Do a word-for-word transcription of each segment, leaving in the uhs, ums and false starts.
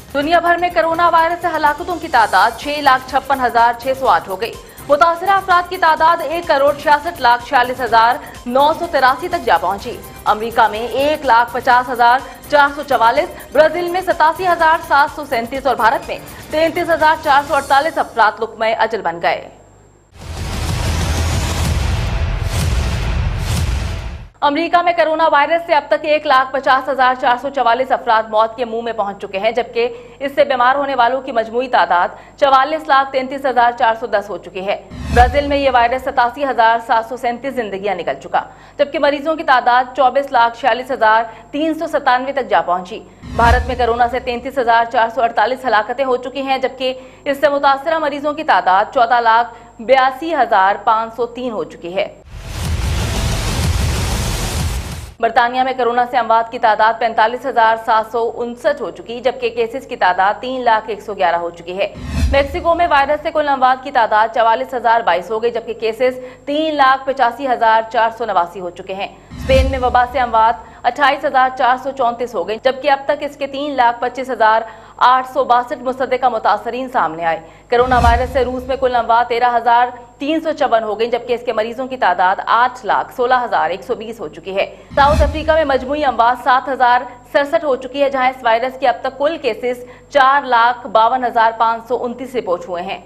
दुनिया भर में कोरोना वायरस से हलाकतों की तादाद छह लाख छप्पन हजार छह सौ आठ हो गई। मुतासिरा अफराद की तादाद एक करोड़ छियासठ लाख छियालीस हजार नौ सौ तिरासी तक जा पहुंची। अमरीका में एक लाख पचास हजार चार सौ चवालीस, ब्राजील में सतासी हजार सात सौ सैंतीस और भारत में तैंतीस हजार चार सौ अड़तालीस अफराद लुक्मे अजल बन गए। अमेरिका में कोरोना वायरस से अब तक एक लाख पचास हजार चार सौ चवालीस अफराद मौत के मुंह में पहुंच चुके हैं, जबकि इससे बीमार होने वालों की मजमूई तादाद चवालीस लाख तैंतीस हजार चार सौ दस हो चुकी है। ब्राजील में यह वायरस सतासी हजार सात सौ सैंतीस जिंदगियां निकल चुका, जबकि मरीजों की तादाद चौबीस लाख छियालीस हजार तीन सौ सतानवे तक जा पहुंची। भारत में कोरोना से तैंतीस हजार चार सौ अड़तालीस हलाकतें हो चुकी हैं, जबकि इससे मुतासरा मरीजों की तादाद चौदह लाख बयासी हजार पाँच सौ तीन हो चुकी है। बरतानिया में कोरोना से अमवात की तादाद पैंतालीस हजार सात सौ उनसठ हो चुकी, जबकि केसेस की तादाद तीन लाख एक सौ ग्यारह हो चुकी है। मेक्सिको में वायरस से कुल अमवात की तादाद चवालीस हजार बाईस हो गई, जबकि केसेस तीन लाख पचासी हजार चार सौ नवासी हो चुके हैं। स्पेन में वबा से अमवात अट्ठाईस हजार चार सौ चौंतीस हो गई, जबकि अब तक इसके तीन लाख पच्चीस हजार आठ सौ बासठ मुसद्दका मुतासरीन सामने आए। कोरोना वायरस से रूस में कुल अमवात तेरह हजार तीन सौ चौवन हो गई, जबकि इसके मरीजों की तादाद आठ लाख सोलह हजार एक सौ बीस हो चुकी है। साउथ अफ्रीका में मजमूई अमवात सात हजार सड़सठ हो चुकी है, जहां इस वायरस के अब तक कुल केसेस चार लाख बावन हजार पाँच सौ उनतीस रिपोर्ट हुए हैं।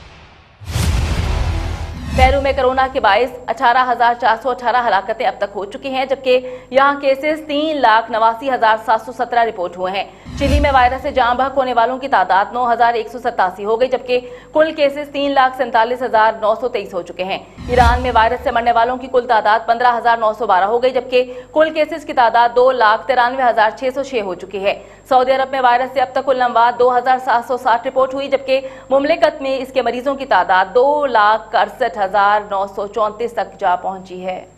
पेरू में कोरोना के बाईस अठारह हजार चार सौ अठारह हलाकतें अब तक हो चुकी हैं, जबकि यहां केसेस तीन लाख नवासी हजार सात सौ सत्रह रिपोर्ट हुए हैं। चिली में वायरस से जान बहक होने वालों की तादाद नौ हजार एक सौ सतासी हो गई, जबकि कुल केसेस तीन लाख सैंतालीस हजार नौ सौ तेईस हो चुके हैं। ईरान में वायरस से मरने वालों की कुल तादाद पंद्रह हजार नौ सौ बारह हो गई, जबकि कुल केसेस की तादाद दो लाख तिरानवे हजार छह सौ छह हो चुकी है। सऊदी अरब में वायरस से अब तक कुल अमवात दो हजार सात सौ साठ रिपोर्ट हुई, जबकि मुमलिकत में इसके मरीजों की तादाद दो लाख अड़सठ हजार नौ सौ चौंतीस तक जा पहुंची है।